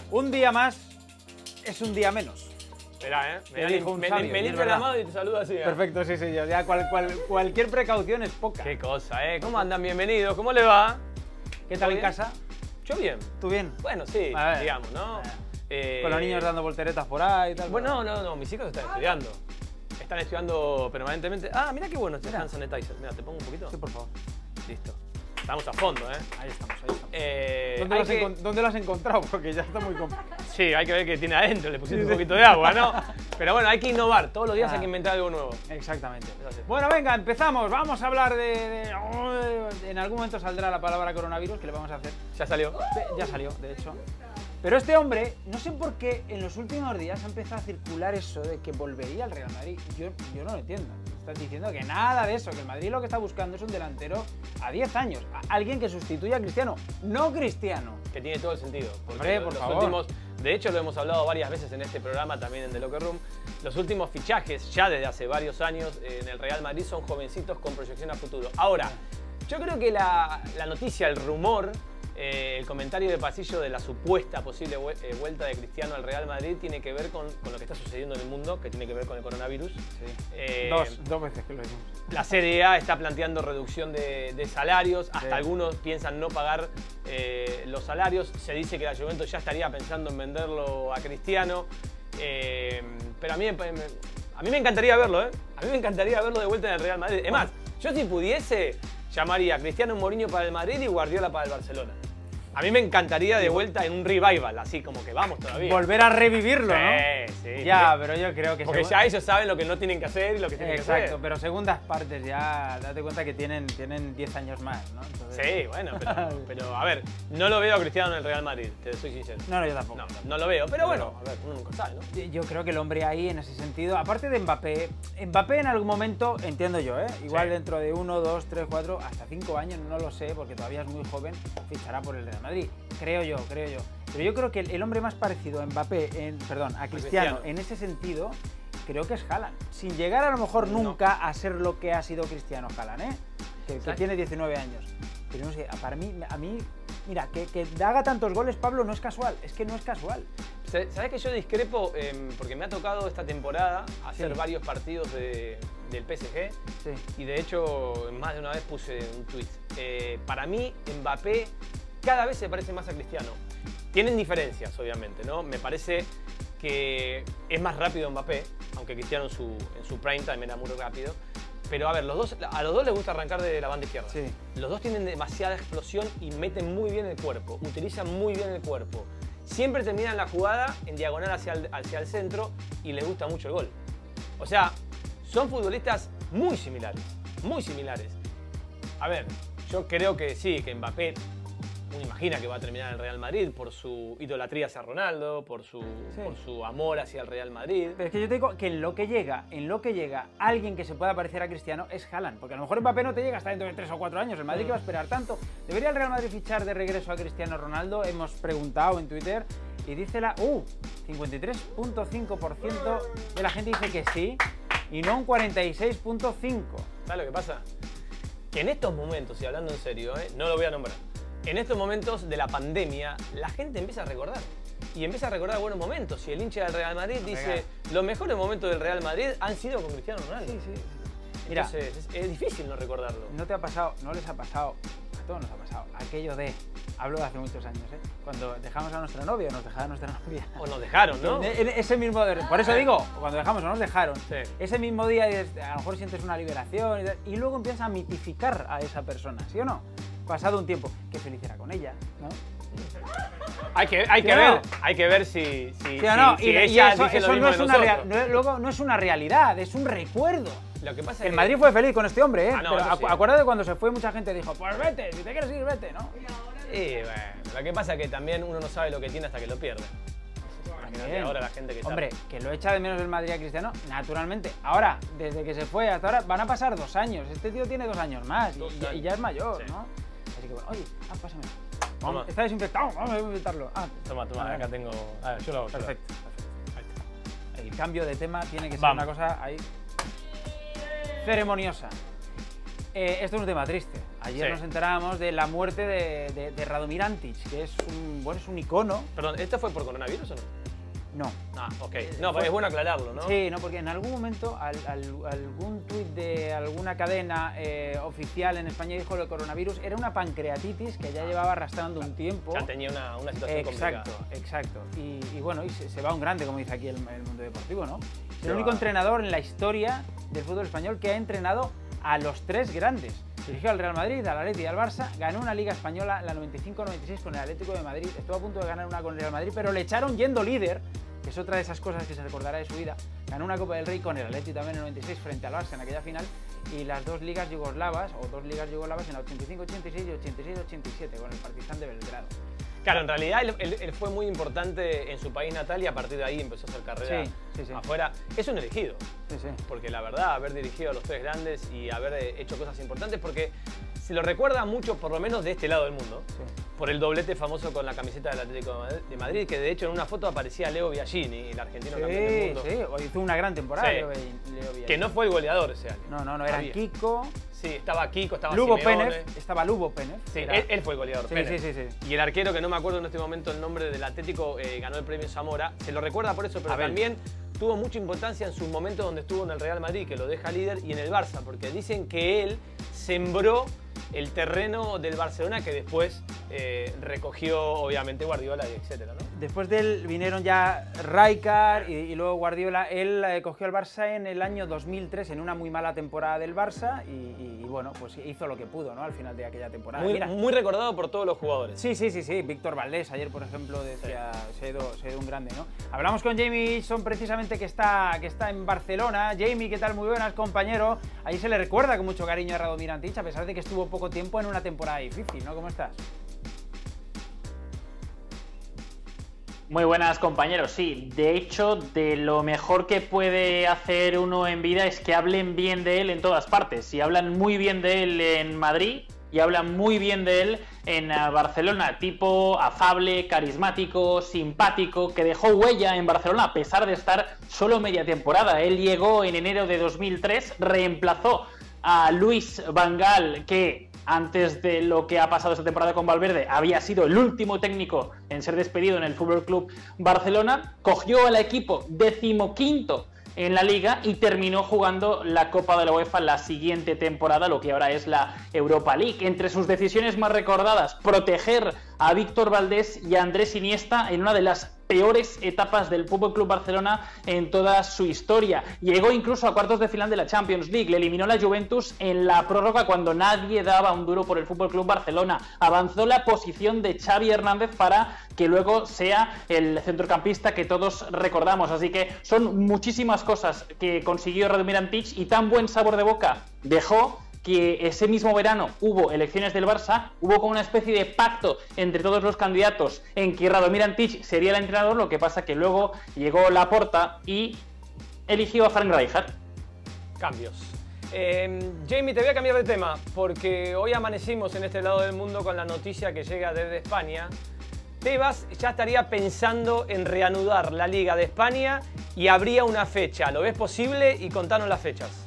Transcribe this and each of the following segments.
Un día más es un día menos. Esperá, Me limpio la mano y te saludo así. Perfecto, sí, sí. Ya cualquier precaución es poca. Qué cosa, ¿Cómo andan? Bienvenidos. ¿Cómo le va? ¿Qué tal en casa? Yo bien. ¿Tú bien? Bueno, sí, digamos, ¿no? Con los niños dando volteretas por ahí y tal. Bueno, no, mis hijos están estudiando. Están estudiando permanentemente. Ah, mira qué bueno este hand sanitizer. Mira, te pongo un poquito. Sí, por favor. Listo. Estamos a fondo, Ahí estamos, ahí estamos. ¿Dónde lo has encontrado? Porque ya está muy complicado. Sí, hay que ver qué tiene adentro. Le pusiste un poquito de agua, ¿no? Pero bueno, hay que innovar. Todos los días hay que inventar algo nuevo. Exactamente. Bueno, venga, empezamos. Vamos a hablar en algún momento saldrá la palabra coronavirus, que le vamos a hacer. ¿Ya salió? Ya salió, de hecho. Pero este hombre, no sé por qué en los últimos días ha empezado a circular eso de que volvería al Real Madrid. Yo no lo entiendo. Estás diciendo que nada de eso, que el Madrid lo que está buscando es un delantero a 10 años. Alguien que sustituya a Cristiano, no Cristiano. Que tiene todo el sentido. Porque hombre, por favor. De hecho, lo hemos hablado varias veces en este programa, también en The Locker Room. Los últimos fichajes, ya desde hace varios años, en el Real Madrid son jovencitos con proyección a futuro. Ahora, yo creo que la noticia, el rumor, el comentario de pasillo de la supuesta posible vuelta de Cristiano al Real Madrid tiene que ver con lo que está sucediendo en el mundo, que tiene que ver con el coronavirus. Sí. Dos veces que lo decimos. La Serie A está planteando reducción de salarios, hasta algunos piensan no pagar los salarios. Se dice que la Juventus ya estaría pensando en venderlo a Cristiano. Pero a mí me encantaría verlo, A mí me encantaría verlo de vuelta en el Real Madrid. Es más, yo si pudiese, llamaría a Cristiano Mourinho para el Madrid y Guardiola para el Barcelona. A mí me encantaría de vuelta en un revival, así como que vamos todavía. Volver a revivirlo, ¿no? Sí. Ya, pero yo creo que... Porque ya ellos saben lo que no tienen que hacer y lo que tienen que hacer. Exacto, pero segundas partes ya, date cuenta que tienen 10 años más, ¿no? Entonces... Sí, bueno, pero a ver, no lo veo a Cristiano en el Real Madrid, te soy sincero. No, yo tampoco. No lo veo, pero bueno, a ver, uno nunca sabe, ¿no? Yo creo que el hombre ahí, en ese sentido, aparte de Mbappé en algún momento, entiendo yo, igual dentro de 1, 2, 3, 4, hasta 5 años, no lo sé, porque todavía es muy joven, fichará por el Real Madrid. Creo yo. Pero yo creo que el hombre más parecido a a Cristiano en ese sentido, creo que es Haaland. Sin llegar a lo mejor nunca a ser lo que ha sido Cristiano Haaland, que tiene 19 años. Pero no sé, para mí, mira, que haga tantos goles, Pablo, no es casual. Es que no es casual. ¿Sabes que yo discrepo? Porque me ha tocado esta temporada hacer varios partidos del PSG. Sí. Y de hecho, más de una vez puse un tweet. Para mí, Mbappé cada vez se parece más a Cristiano. Tienen diferencias, obviamente, ¿no? Me parece que es más rápido Mbappé, aunque Cristiano en su prime time era muy rápido. Pero a ver, a los dos les gusta arrancar de la banda izquierda. Sí. Los dos tienen demasiada explosión y meten muy bien el cuerpo, utilizan muy bien el cuerpo. Siempre terminan la jugada en diagonal hacia el centro y les gusta mucho el gol. O sea, son futbolistas muy similares, muy similares. A ver, yo creo que sí, que Mbappé... Uno imagina que va a terminar en el Real Madrid por su idolatría hacia Ronaldo, por su amor hacia el Real Madrid. Pero es que yo te digo que en lo que llega alguien que se pueda parecer a Cristiano es Haaland. Porque a lo mejor Mbappé no te llega hasta dentro de 3 o 4 años. El Madrid que va a esperar tanto. ¿Debería el Real Madrid fichar de regreso a Cristiano Ronaldo? Hemos preguntado en Twitter y dice 53.5% de la gente dice que sí y no un 46.5%. ¿Sabes lo que pasa? Que en estos momentos, y hablando en serio, no lo voy a nombrar. En estos momentos de la pandemia, la gente empieza a recordar. Y empieza a recordar buenos momentos. Y el hincha del Real Madrid dice, los mejores momentos del Real Madrid han sido con Cristiano Ronaldo. Sí. Mira, entonces, es difícil no recordarlo. ¿No te ha pasado, no les ha pasado, a todos nos ha pasado, aquello de, hablo de hace muchos años, cuando dejamos a nuestra novia o nos dejaba nuestra novia? O nos dejaron, ¿no? Ese mismo, por eso digo, cuando dejamos o nos dejaron, ese mismo día a lo mejor sientes una liberación y luego empiezas a mitificar a esa persona, ¿sí o no? Pasado un tiempo, qué feliz era con ella, ¿no? Hay que ver si ella dice eso lo mismo de nosotros. Luego no es una realidad, es un recuerdo. Lo que pasa es que el Madrid fue feliz con este hombre, pero acuérdate cuando se fue mucha gente dijo, pues vete, si te quieres ir, vete, ¿no? Y bueno, lo que pasa es que también uno no sabe lo que tiene hasta que lo pierde. Ahora la gente que hombre, que lo echa de menos el Madrid a Cristiano, naturalmente. Ahora, desde que se fue hasta ahora, van a pasar 2 años. Este tío tiene 2 años más y ya es mayor, ¿no? Así que bueno, oye, pásame. Vamos, está desinfectado, vamos a desinfectarlo. Toma, acá tengo... A ver, yo lo hago. Perfecto. Ahí está. El cambio de tema tiene que ser una cosa ahí ceremoniosa. Esto es un tema triste. Ayer nos enterábamos de la muerte de Radomir Antić, que es un icono. Perdón, ¿esto fue por coronavirus o no? No. Ah, ok. No, es bueno aclararlo, ¿no? Sí, no, porque en algún momento algún tuit de alguna cadena oficial en España dijo que el coronavirus era una pancreatitis que ya llevaba arrastrando un tiempo. Ya tenía una situación complicada. Exacto. Y bueno, se va un grande, como dice aquí el mundo deportivo, ¿no? Es el único entrenador en la historia del fútbol español que ha entrenado a los 3 grandes. Dirigió al Real Madrid, al Atleti y al Barça, ganó una Liga Española, la 95-96 con el Atlético de Madrid, estuvo a punto de ganar una con el Real Madrid, pero le echaron yendo líder, que es otra de esas cosas que se recordará de su vida. Ganó una Copa del Rey con el Atleti también en el 96 frente al Barça en aquella final, y las 2 ligas yugoslavas, en la 85-86 y 86-87 con el Partizan de Belgrado. Claro, en realidad él fue muy importante en su país natal y a partir de ahí empezó a hacer carrera afuera. Es un elegido, porque la verdad, haber dirigido a los 3 grandes y haber hecho cosas importantes, porque se lo recuerda mucho, por lo menos de este lado del mundo, por el doblete famoso con la camiseta del Atlético de Madrid, que de hecho en una foto aparecía Leo Biagini, el argentino campeón del mundo. Sí, hizo una gran temporada Leo Biagini. Que no fue el goleador ese año. No, era Kiko. Sí, estaba Kiko, estaba Lubo Simeone. Penef, estaba Lubo Penef. Sí, él fue el goleador, Penef. Sí. Y el arquero, que no me acuerdo en este momento el nombre del Atlético, ganó el premio Zamora. Se lo recuerda por eso, pero también tuvo mucha importancia en sus momentos donde estuvo en el Real Madrid, que lo deja líder, y en el Barça, porque dicen que él sembró el terreno del Barcelona que después recogió, obviamente, Guardiola y etcétera, ¿no? Después de él vinieron ya Rijkaard y luego Guardiola. Él cogió al Barça en el año 2003, en una muy mala temporada del Barça, y bueno, pues hizo lo que pudo, ¿no? Al final de aquella temporada. Muy recordado por todos los jugadores. Sí. Víctor Valdés, ayer, por ejemplo, decía, se ha ido un grande, ¿no? Hablamos con Jamie Easton, precisamente, que está en Barcelona. Jamie, ¿qué tal? Muy buenas, compañero. Ahí se le recuerda con mucho cariño a Radomir Antić, a pesar de que estuvo poco tiempo en una temporada difícil, ¿no? ¿Cómo estás? Muy buenas, compañeros. Sí, de hecho, de lo mejor que puede hacer uno en vida es que hablen bien de él en todas partes. Y hablan muy bien de él en Madrid y hablan muy bien de él en Barcelona. Tipo afable, carismático, simpático, que dejó huella en Barcelona a pesar de estar solo media temporada. Él llegó en enero de 2003, reemplazó a Luis Van Gaal, que antes de lo que ha pasado esta temporada con Valverde había sido el último técnico en ser despedido en el FC Barcelona, cogió al equipo 15º en la Liga y terminó jugando la Copa de la UEFA la siguiente temporada, lo que ahora es la Europa League. Entre sus decisiones más recordadas, proteger a Víctor Valdés y a Andrés Iniesta en una de las peores etapas del FC Barcelona en toda su historia. Llegó incluso a cuartos de final de la Champions League, le eliminó la Juventus en la prórroga cuando nadie daba un duro por el FC Barcelona. Avanzó la posición de Xavi Hernández para que luego sea el centrocampista que todos recordamos. Así que son muchísimas cosas que consiguió Radomir Antić, y tan buen sabor de boca dejó que ese mismo verano hubo elecciones del Barça, hubo como una especie de pacto entre todos los candidatos en que Radomir Antić sería el entrenador. Lo que pasa que luego llegó Laporta y eligió a Frank Rijkaard. Cambios. Jamie, te voy a cambiar de tema, porque hoy amanecimos en este lado del mundo con la noticia que llega desde España. Tebas ya estaría pensando en reanudar la Liga de España y habría una fecha. ¿Lo ves posible? Y contanos las fechas.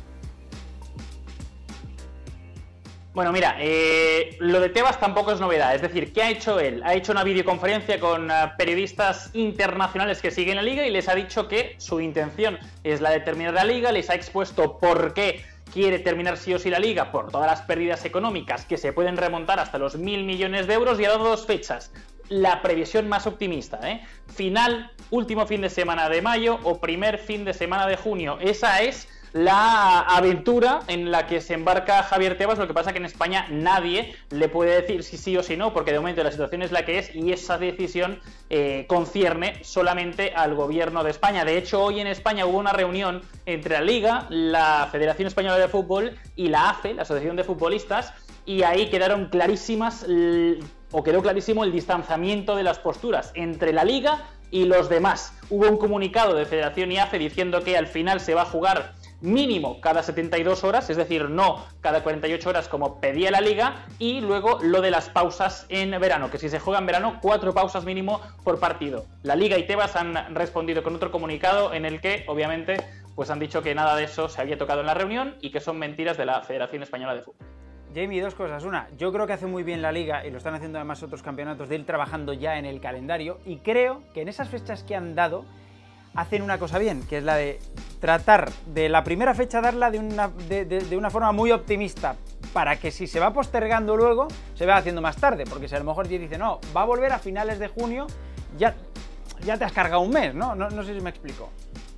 Bueno, mira, lo de Tebas tampoco es novedad. Es decir, ¿qué ha hecho él? Ha hecho una videoconferencia con periodistas internacionales que siguen la Liga y les ha dicho que su intención es la de terminar la Liga. Les ha expuesto por qué quiere terminar sí o sí la Liga, por todas las pérdidas económicas que se pueden remontar hasta los 1.000 millones de euros, y ha dado 2 fechas. La previsión más optimista, final, último fin de semana de mayo o primer fin de semana de junio. Esa es la aventura en la que se embarca Javier Tebas. Lo que pasa que en España nadie le puede decir si sí o si no, porque de momento la situación es la que es y esa decisión concierne solamente al gobierno de España. De hecho, hoy en España hubo una reunión entre la Liga, la Federación Española de Fútbol y la AFE, la Asociación de Futbolistas, y ahí quedaron clarísimas, o quedó clarísimo el distanciamiento de las posturas entre la Liga y los demás. Hubo un comunicado de Federación y AFE diciendo que al final se va a jugar mínimo cada 72 horas, es decir, no cada 48 horas como pedía la Liga, y luego lo de las pausas en verano, que si se juega en verano, 4 pausas mínimo por partido. La Liga y Tebas han respondido con otro comunicado en el que, obviamente, pues han dicho que nada de eso se había tocado en la reunión y que son mentiras de la Federación Española de Fútbol. Jamie, dos cosas. Una, yo creo que hace muy bien la Liga, y lo están haciendo además otros campeonatos, de ir trabajando ya en el calendario, y creo que en esas fechas que han dado, hacen una cosa bien, que es la de tratar de la primera fecha darla de una forma muy optimista, para que si se va postergando luego, se va haciendo más tarde, porque si a lo mejor dice, no, va a volver a finales de junio, ya te has cargado un mes, ¿no? No sé si me explico.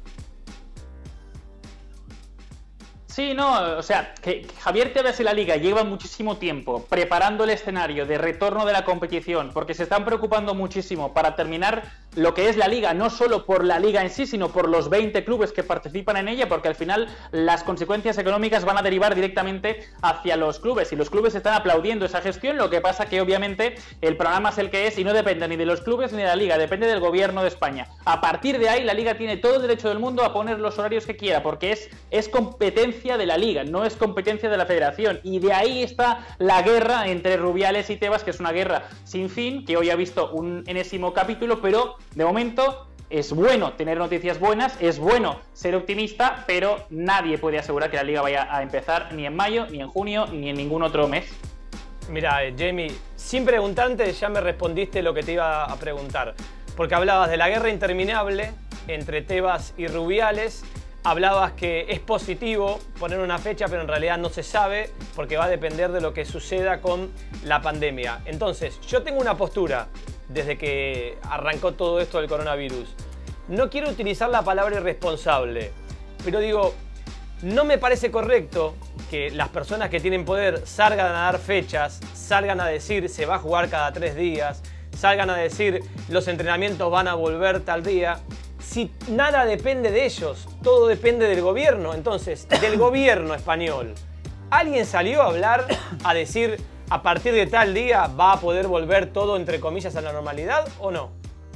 Sí, no, o sea, que Javier Tebas y la Liga llevan muchísimo tiempo preparando el escenario de retorno de la competición, porque se están preocupando muchísimo para terminar lo que es la Liga, no solo por la Liga en sí, sino por los 20 clubes que participan en ella, porque al final las consecuencias económicas van a derivar directamente hacia los clubes, y los clubes están aplaudiendo esa gestión. Lo que pasa que obviamente el programa es el que es y no depende ni de los clubes ni de la Liga, depende del gobierno de España. A partir de ahí la Liga tiene todo el derecho del mundo a poner los horarios que quiera, porque es competencia de la Liga, no es competencia de la Federación, y de ahí está la guerra entre Rubiales y Tebas, que es una guerra sin fin, que hoy ha visto un enésimo capítulo, pero de momento es bueno tener noticias buenas, es bueno ser optimista, pero nadie puede asegurar que la Liga vaya a empezar ni en mayo, ni en junio, ni en ningún otro mes. Mira, Jamie, sin preguntarte ya me respondiste lo que te iba a preguntar, porque hablabas de la guerra interminable entre Tebas y Rubiales. Hablabas que es positivo poner una fecha, pero en realidad no se sabe porque va a depender de lo que suceda con la pandemia. Entonces, yo tengo una postura desde que arrancó todo esto del coronavirus. No quiero utilizar la palabra irresponsable, pero digo, no me parece correcto que las personas que tienen poder salgan a dar fechas, salgan a decir se va a jugar cada 3 días, salgan a decir los entrenamientos van a volver tal día. Si nada depende de ellos, todo depende del gobierno. Entonces, del gobierno español, ¿alguien salió a hablar, a decir a partir de tal día va a poder volver todo, entre comillas, a la normalidad o no?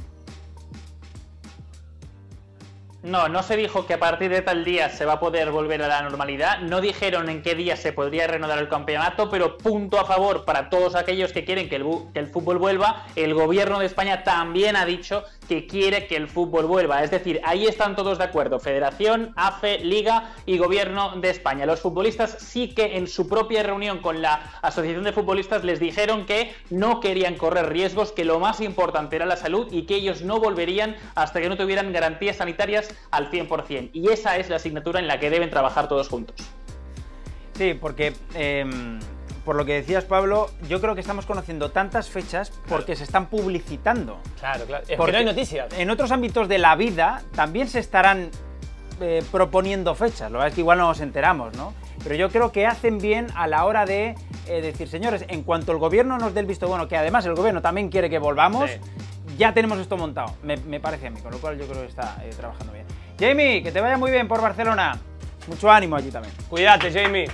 No, no se dijo que a partir de tal día se va a poder volver a la normalidad. No dijeron en qué día se podría reanudar el campeonato, pero punto a favor para todos aquellos que quieren que el fútbol vuelva. El gobierno de España también ha dicho que quiere que el fútbol vuelva. Es decir, ahí están todos de acuerdo. Federación, AFE, Liga y Gobierno de España. Los futbolistas sí que en su propia reunión con la Asociación de Futbolistas les dijeron que no querían correr riesgos, que lo más importante era la salud y que ellos no volverían hasta que no tuvieran garantías sanitarias al 100%, y esa es la asignatura en la que deben trabajar todos juntos. Sí, porque por lo que decías, Pablo, yo creo que estamos conociendo tantas fechas porque se están publicitando. Claro, claro. Es porque no hay noticias. En otros ámbitos de la vida también se estarán proponiendo fechas, lo que es que igual no nos enteramos, ¿no? Pero yo creo que hacen bien a la hora de decir, señores, en cuanto el gobierno nos dé el visto bueno, que además el gobierno también quiere que volvamos, sí, ya tenemos esto montado, me parece a mí, con lo cual yo creo que está trabajando bien. Jamie, que te vaya muy bien por Barcelona. Mucho ánimo allí también. Cuídate, Jamie.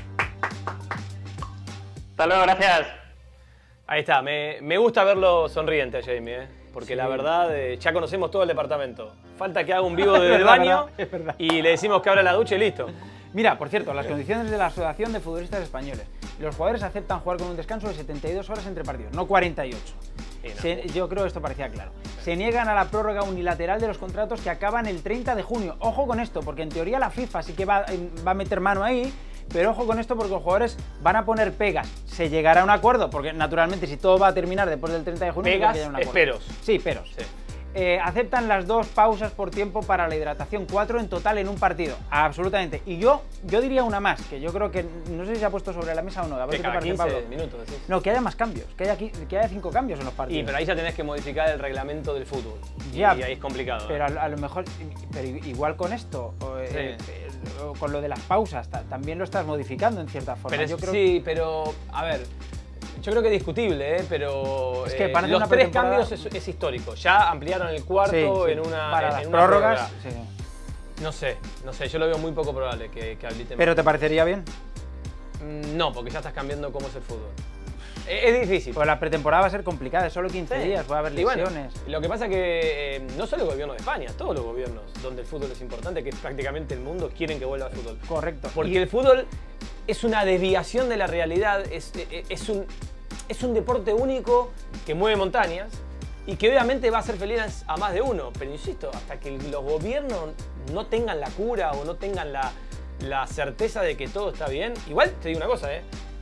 Hasta luego, gracias. Ahí está, me gusta verlo sonriente a Jamie, porque sí, la verdad, ya conocemos todo el departamento. Falta que haga un vivo desde el baño y le decimos que abra la ducha y listo. Mira, por cierto, las condiciones de la Asociación de Futbolistas Españoles. Los jugadores aceptan jugar con un descanso de 72 horas entre partidos, no 48. Yo creo que esto parecía claro. Se niegan a la prórroga unilateral de los contratos que acaban el 30 de junio. Ojo con esto, porque en teoría la FIFA sí que va a meter mano ahí, pero ojo con esto porque los jugadores van a poner pegas. Se llegará a un acuerdo, porque naturalmente si todo va a terminar después del 30 de junio... Pegas, esperos. Sí, peros. Sí. Aceptan las 2 pausas por tiempo para la hidratación, 4 en total en un partido, absolutamente. Y yo diría una más, que yo creo que, no sé si se ha puesto sobre la mesa o no, a ver qué te parece, Pablo. Minutos, ¿sí? No, que haya más cambios, que haya 5 cambios en los partidos. Pero ahí ya tenés que modificar el reglamento del fútbol, ya, y ahí es complicado. Pero a lo mejor, pero igual con esto, con lo de las pausas, también lo estás modificando en cierta forma. Pero sí, pero, a ver... Yo creo que es discutible, pero es que los 3 cambios es histórico. Ya ampliaron el cuarto sí, en una para las prórrogas. Sí. No sé, yo lo veo muy poco probable que habiliten. ¿Pero te parecería bien? No, porque ya estás cambiando cómo es el fútbol. Es difícil. Pues la pretemporada va a ser complicada, es solo 15 días, puede haber lesiones. Bueno, lo que pasa es que no solo el gobierno de España, todos los gobiernos donde el fútbol es importante, que prácticamente el mundo, quieren que vuelva al fútbol. Correcto. Porque el fútbol es una desviación de la realidad, es un deporte único que mueve montañas y que obviamente va a hacer feliz a más de uno. Pero insisto, hasta que los gobiernos no tengan la cura o no tengan la certeza de que todo está bien. Igual te digo una cosa,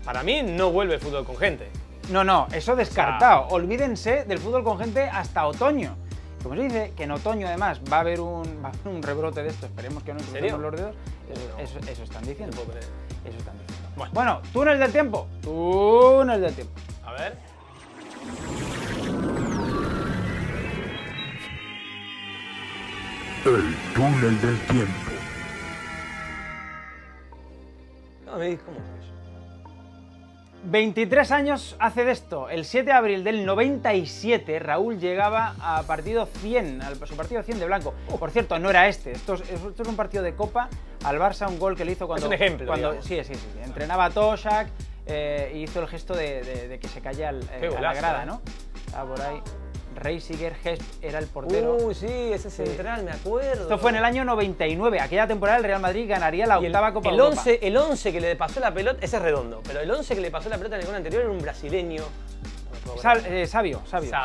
Para mí no vuelve el fútbol con gente. No, eso descartado. Olvídense del fútbol con gente hasta otoño. Como se dice, que en otoño además va a haber un rebrote de esto, esperemos que no nos crucemos los dedos. Eso están diciendo. Eso están diciendo. Bueno, túnel del tiempo. Túnel del tiempo. A ver. El túnel del tiempo. No, me dices cómo es. 23 años hace de esto. El 7 de abril del 97, Raúl llegaba a partido 100, a su partido 100 de blanco. Por cierto, no era este. Esto es un partido de Copa. Al Barça, un gol que le hizo cuando... Es un ejemplo, sí. Entrenaba a Toshak y hizo el gesto de que se calle a la grada, ¿no? Estaba por ahí. Reisiger Hesp era el portero. Sí, ese central, me acuerdo. Esto fue en el año 99. Aquella temporada el Real Madrid ganaría la octava Copa de Europa. El 11 que le pasó la pelota, ese es redondo, pero el 11 que le pasó la pelota en el gol anterior era un brasileño. Sabio.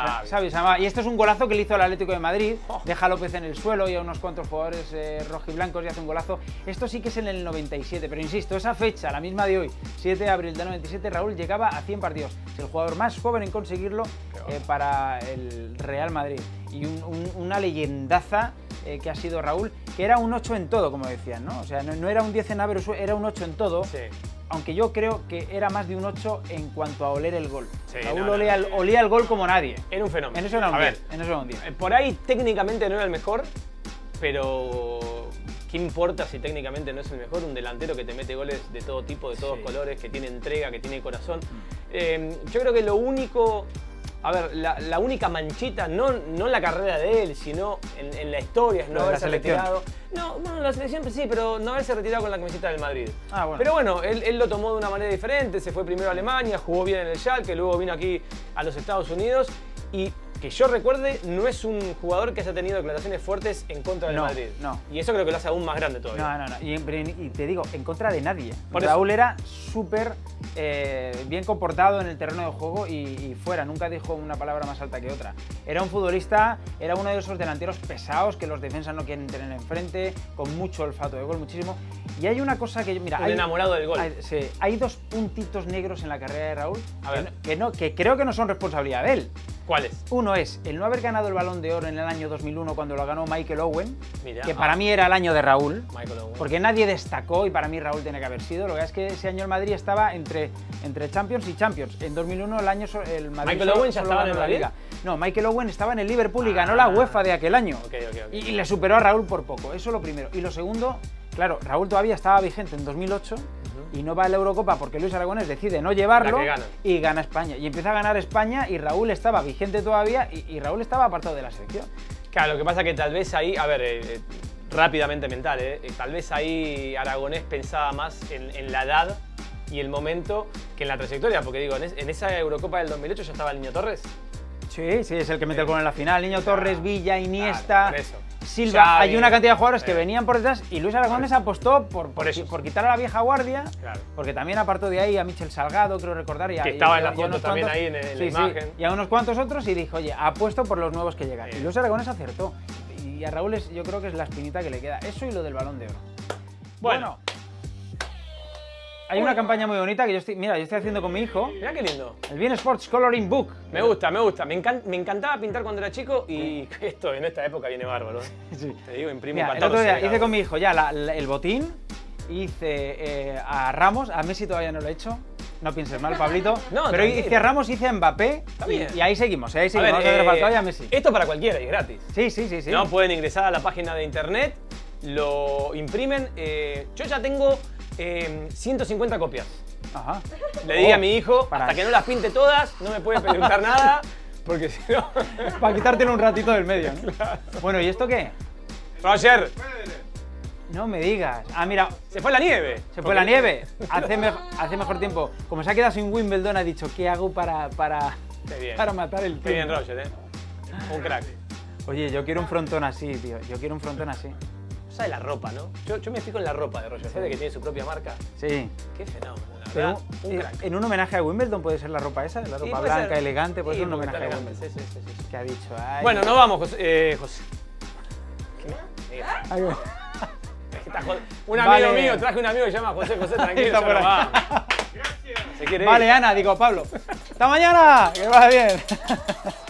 Y esto es un golazo que le hizo al Atlético de Madrid. Deja a López en el suelo y a unos cuantos jugadores rojiblancos y hace un golazo. Esto sí que es en el 97, pero insisto, esa fecha, la misma de hoy, 7 de abril del 97, Raúl llegaba a 100 partidos. Es el jugador más joven en conseguirlo para el Real Madrid. Y una leyendaza que ha sido Raúl, que era un 8 en todo, como decían, ¿no? O sea, no era un 10 en Averos, era un 8 en todo. Sí. Aunque yo creo que era más de un 8 en cuanto a oler el gol. Sí, Raúl olía el gol como nadie. Era un fenómeno. En eso era un 10. Por ahí técnicamente no era el mejor, pero ¿qué importa si técnicamente no es el mejor? Un delantero que te mete goles de todo tipo, de todos colores, que tiene entrega, que tiene corazón. Yo creo que lo único... A ver, la única manchita, no en la carrera de él, sino en la historia, es no haberse retirado. No, bueno, la selección sí, pero no haberse retirado con la camiseta del Madrid. Bueno. Pero bueno, él lo tomó de una manera diferente, se fue primero a Alemania, jugó bien en el Schalke, luego vino aquí a los Estados Unidos y que yo recuerde, no es un jugador que haya tenido declaraciones fuertes en contra del Madrid. No. Y eso creo que lo hace aún más grande todavía. No. Y te digo, en contra de nadie. Raúl era súper bien comportado en el terreno de juego y fuera. Nunca dijo una palabra más alta que otra. Era un futbolista, era uno de esos delanteros pesados que los defensas no quieren tener enfrente, con mucho olfato de gol, muchísimo. Y hay una cosa que... Mira, enamorado del gol. Hay dos puntitos negros en la carrera de Raúl que creo que no son responsabilidad de él. ¿Cuáles? Uno es el no haber ganado el Balón de Oro en el año 2001 cuando lo ganó Michael Owen, que para mí era el año de Raúl, porque nadie destacó y para mí Raúl tiene que haber sido. Lo que es que ese año el Madrid estaba entre Champions y Champions. En 2001 el Madrid ¿Michael Owen ya estaba en el Madrid? No, Michael Owen estaba en el Liverpool y ganó la UEFA de aquel año. Y le superó a Raúl por poco, eso lo primero. Y lo segundo, claro, Raúl todavía estaba vigente en 2008 y no va a la Eurocopa porque Luis Aragonés decide no llevarlo y gana España. Y empieza a ganar España y Raúl estaba vigente todavía y Raúl estaba apartado de la selección. Claro, lo que pasa que tal vez ahí, a ver, rápidamente mental, tal vez ahí Aragonés pensaba más en la edad y el momento que en la trayectoria, porque digo, en esa Eurocopa del 2008 ya estaba el Niño Torres. Sí, es el que mete el gol en la final. Niño Torres, Villa, Iniesta, Silva. Xavi, hay una cantidad de jugadores que venían por detrás y Luis Aragonés apostó por quitar a la vieja guardia, porque también apartó de ahí a Michel Salgado, creo recordar. Que estaba en la foto también ahí en la imagen. Y a unos cuantos otros y dijo, oye, apuesto por los nuevos que llegan. Y Luis Aragonés acertó. Y a Raúl yo creo que es la espinita que le queda. Eso y lo del Balón de Oro. Bueno. Hay una campaña muy bonita que yo estoy haciendo con mi hijo. Mira qué lindo. El Bein Sports Coloring Book. Me gusta. Me encantaba pintar cuando era chico y esto en esta época viene bárbaro. Sí. Te digo, imprimo 14. El otro día hice con mi hijo ya el botín, hice a Ramos, a Messi todavía no lo he hecho. No pienses mal, Pablito. No, pero hice a Ramos, hice a Mbappé y ahí seguimos. Vamos a hacer falta hoy a Messi. Esto para cualquiera y es gratis. Sí. No, pueden ingresar a la página de internet, lo imprimen. Yo ya tengo 150 copias. Ajá. Le di a mi hijo, hasta que no las pinte todas, no me puede preguntar nada, porque si no... Para quitártelo un ratito del medio, ¿no? Claro. Bueno, ¿y esto qué? Roger. No me digas. Ah, mira. Se fue la nieve. Se fue la nieve. Hace mejor tiempo. Como se ha quedado sin Wimbledon, ha dicho, ¿qué hago para matar el tiempo? Qué bien, Roger, Un crack. Oye, yo quiero un frontón así, tío. Yo quiero un frontón así. ¿Sabes la ropa, no? Yo me fijo en la ropa de Roger Federer, que tiene su propia marca. Sí. Qué fenómeno, la verdad. Un crack. En un homenaje a Wimbledon puede ser la ropa esa, la ropa blanca, elegante, puede ser un homenaje a Wimbledon. Sí. ¿Qué ha dicho? Ay, bueno, nos vamos, José. Un amigo mío, traje un amigo que se llama José, tranquilo, ya nos vamos. Gracias. te quiere Vale, ir. Ana, digo, Pablo. ¡Hasta mañana! ¡Que vaya bien!